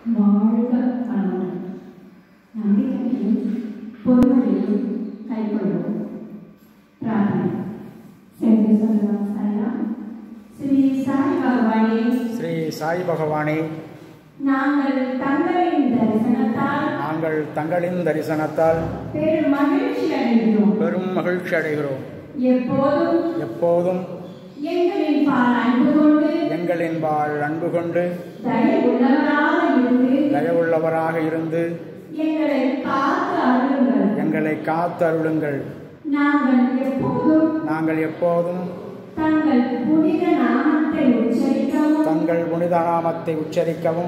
வாழ்க வளமுடன். நம்பிக்கையும் பொறுமையையும் கைக்கொள்வோம். பிரார்த்தனை. சென்று சொல்லலாம் சாய்ராம். ஸ்ரீ சாய் பகவானே, ஸ்ரீ சாய் பகவானே, நாங்கள் தங்களின் தரிசனத்தால் பெரும் மகிழ்ச்சி அடைகிறோம். எப்போதும் எங்களின் பால் அன்பு கொண்டு தயவுள்ளவராக இருந்து எங்களை காத்து அருளுங்கள். நாங்கள் எப்போதும் தங்கள் புனித நாமத்தை உச்சரிக்கவும்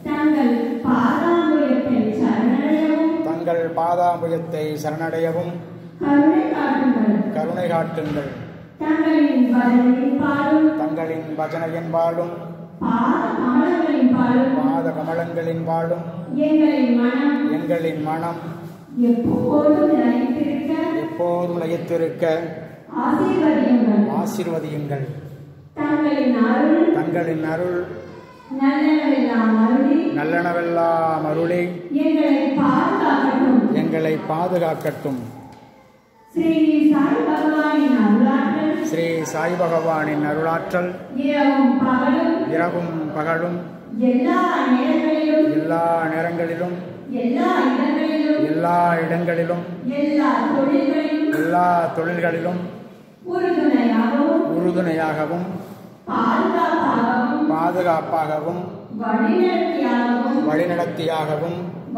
தங்கள் பாதாம்புயத்தை சரணடையவும் கருணை காட்டுங்கள். தங்களின் பஜனையின் பாலும் பாத கமலங்களின் பாலும் எங்களின் மனம் எப்போதும் லயித்திருக்க ஆசீர்வதியுங்கள். தங்களின் அருள் நல்லனவெல்லாம் அருளி எங்களை பாதுகாக்கட்டும். ஸ்ரீ சாய் பகவானின் அருளாற்றல் இரவும் பகலும் எல்லா நேரங்களிலும் எல்லா இடங்களிலும் எல்லா தொழில்களிலும் உறுதுணையாகவும் பாதுகாப்பாகவும் வழிநடத்தியாகவும்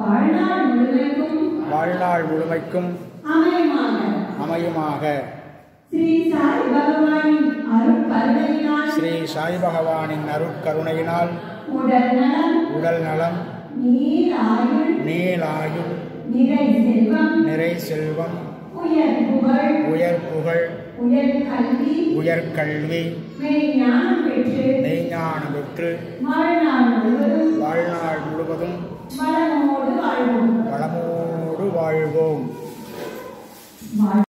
வாழ்நாள் முழுமைக்கும் அமையுமாக. ஸ்ரீ சாய் பகவானின் அருட்கருணையினால் உடல் நலம், நீளாயுள், நிறை செல்வம், உயர் புகழ், உயர் கல்வி, மெய்ஞானம் பெற்று வாழ்நாள் முழுவதும் வளமோடு வாழ்வோம்.